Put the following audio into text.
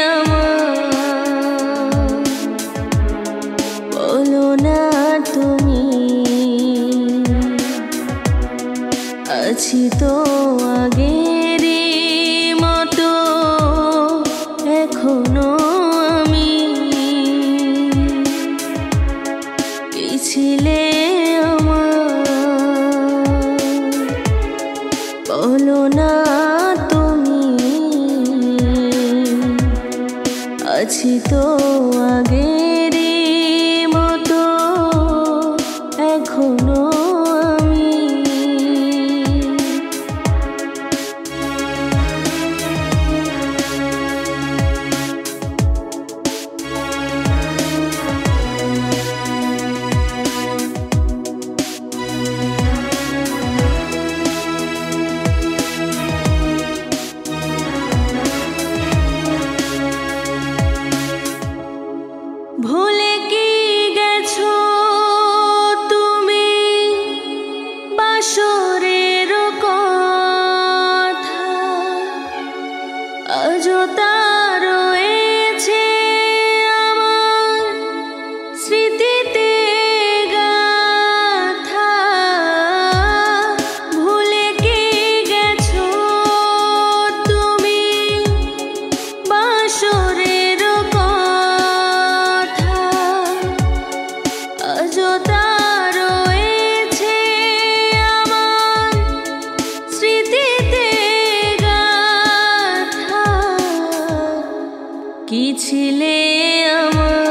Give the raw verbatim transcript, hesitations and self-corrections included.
বলো না তুমি আছি তো আগের মতো এখনো আমি কি ছিলে বলো না তুমি আছি তো আগের মতো এখনো আমি ভুলে কি গেছো তুমি বাসরের কথা আজও তা রয়েছে আমার স্মৃতিতে গাথা ভুলে কি গেছো তুমি বাসরের আজও তা রয়েছে আমার স্মৃতিতে গাথা কি ছিলে আমার